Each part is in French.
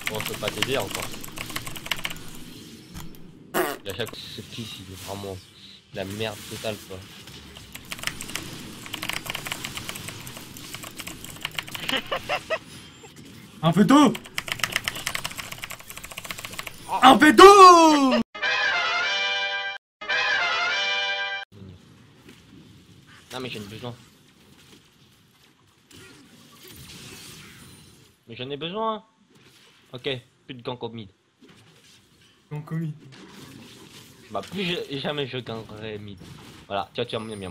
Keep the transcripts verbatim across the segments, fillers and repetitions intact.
Bon, je peux pas t'aider encore. Et à chaque fois, ce fils, il est vraiment la merde totale, quoi. Un veto. Un veto. Non mais j'en ai besoin. Mais j'en ai besoin. Ok, plus de gank au mid. Non commis. Bah plus je, jamais je gagnerai mid. Voilà, tiens tiens miam miam.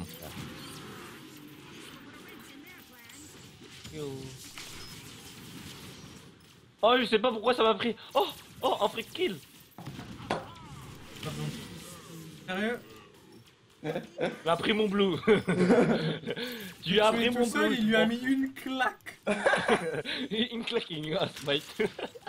Yo. Oh je sais pas pourquoi ça m'a pris. Oh oh un free kill. Sérieux? Tu as pris mon blue. Tu as pris tout mon seul, blue. il lui a mis une claque. Une claquing, ah smite.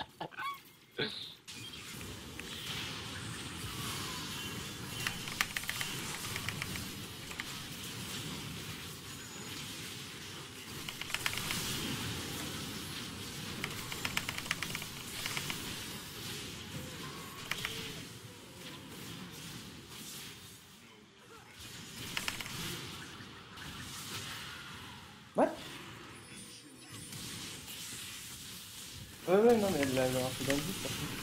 What? Ouais ouais non mais elle l'a fait dans le but par contre.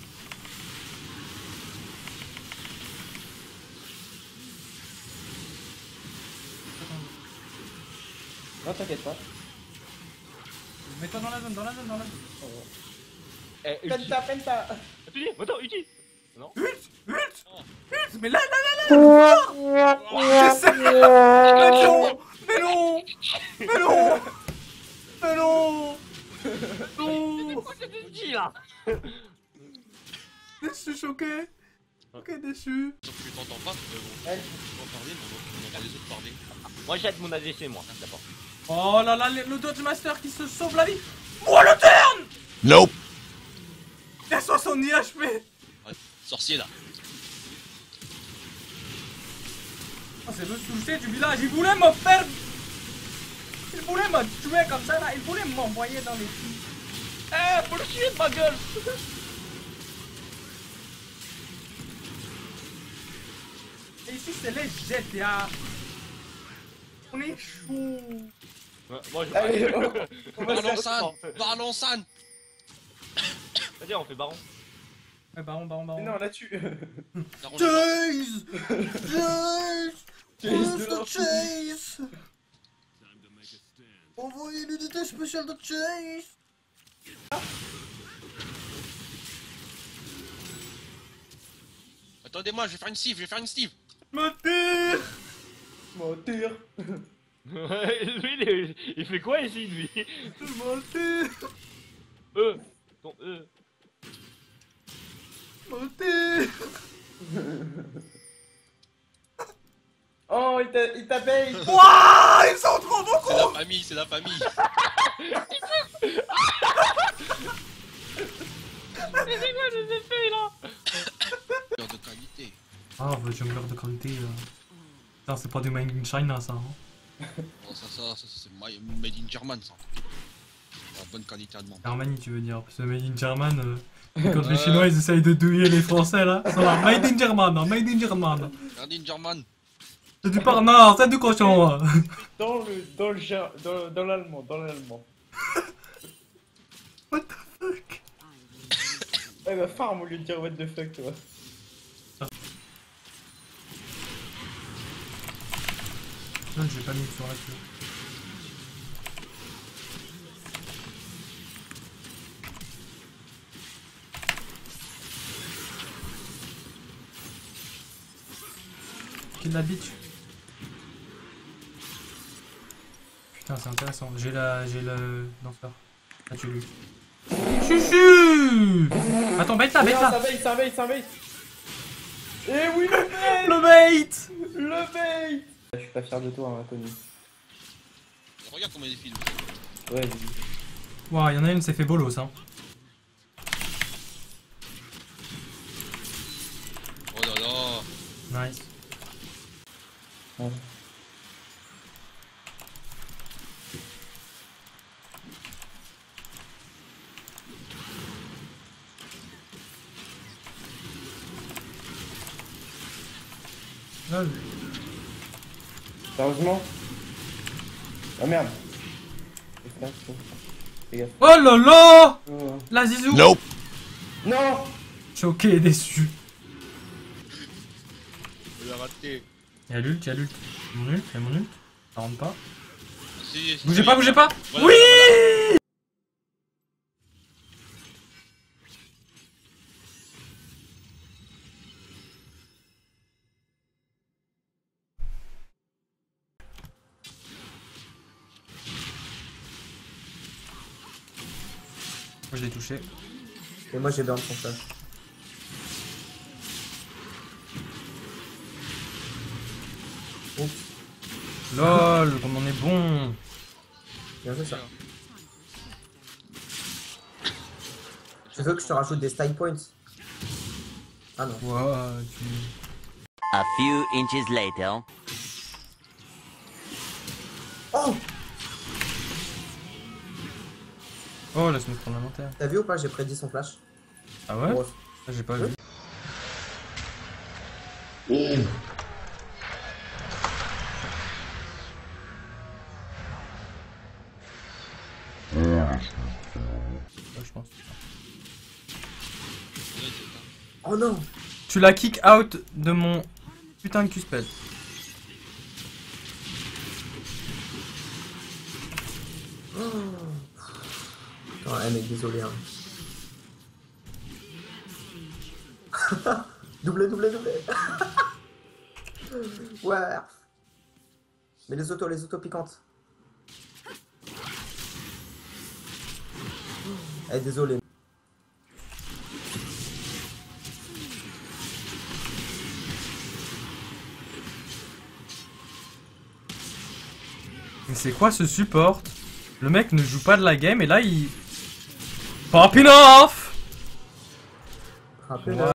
Non t'inquiète pas. Mets-toi dans la zone, dans la zone, dans la zone. Oh. Eh, Penta penta. Uti, attends, Uti. Non. Vite, vite, vite. Mais là, là, là, là. J'essaie. Mais non, mais non, mais non, mais non, non. Pourquoi t'es Uti là? Déçu, choqué. Ok, déçu. Sauf que t'entends pas, euh, on Elle. peut pas parler, mais on entend les autres parler. Moi j'aide mon A D C moi, d'abord. Oh là là, le le Dodge Master qui se sauve la vie. Moi le turn. Nope. Il a soixante-dix H P. Ouais, sorcier là. Oh, c'est le succès du village. Il voulait me faire. Il voulait me tuer comme ça là. Il voulait m'envoyer dans les filles. Eh, bullshit ma gueule. Et ici c'est les G T A. On est chaud. Ouais, moi je Allez, on, on va se Parlons faire San. ça. Parlons San. Vas-y, on fait baron. Ouais, baron, baron, baron. Mais non là-dessus. Chase! Chase! Chase de the l'enfer. Chase! Envoyez l'unité spéciale de Chase! Attendez-moi, je vais faire une Steve, je vais faire une Steve. Me tire! Moteur. Lui, il, est- il fait quoi ici, lui? Me tire! E. Ton E. Me tire! Oh il t'a il t'a bait. Wouah! Ils sont trop C'est la beaucoup! famille, c'est la famille. Mais c'est quoi ces effets là? Cœur de qualité. Ah, bah je meurs de qualité là. Putain, c'est pas du Made in China ça. Hein. Oh, ça, ça, ça, c'est my- made in German ça. La bonne qualité allemande. Germany, tu veux dire, parce que Made in German, euh, quand les Chinois ils essayent de douiller les Français là, ça va, Made in German, hein, Made in German. Made in German. C'est du parnard, c'est du cochon. Hein. Dans le dans le ger- dans, dans l'allemand, dans l'allemand. What the fuck? Eh bah farm au lieu de dire what the fuck toi. Non, j'ai pas mis sur la queue. Kill la bitch. Putain, c'est intéressant. J'ai la. J'ai le. danseur. Ah, tu lui. Chuchu! Attends, bête là, bête Non, là! ça bait, ça bait, ça bait. Eh oui le bait. Le bait! Le bait. Je suis pas fier de toi, hein, Tony. Regarde comment il défile. Ouais, j'ai dit. Ouah, y'en a une, c'est fait bolos, hein. Oh là là. Nice. Ouais. Lol. Sérieusement? Ah merde. Fais gaffe. Oh là là. Oh. La zizou. Nope. Non! Choqué et déçu. Il a raté. Y'a l'ult, y'a l'ult. Mon ult, y'a mon ult. Ça rentre pas. Si, si, Bougez si, pas, bougez pas. voilà, Oui. voilà. Moi je l'ai touché. Et moi j'ai burn son flash. Oups, Lol, comme on est bon. bien fait ça. Tu veux que je te rajoute des style points? Ah non. Ouah, tu... A few inches later. Oh! Oh, laisse-moi prendre l'inventaire. T'as vu ou pas? J'ai prédit son flash. Ah ouais? Gros. Ah, j'ai pas Oui. vu. Ouais, je pense. Oh non! Tu l'as kick out de mon putain de Q-spell. Oh, eh mec, désolé. Hein. doublé, doublé, doublé. Ouais. Mais les autos, les autos piquantes. Eh, désolé. Mais c'est quoi ce support? Le mec ne joue pas de la game et là il... Popping off! Rappelez-le.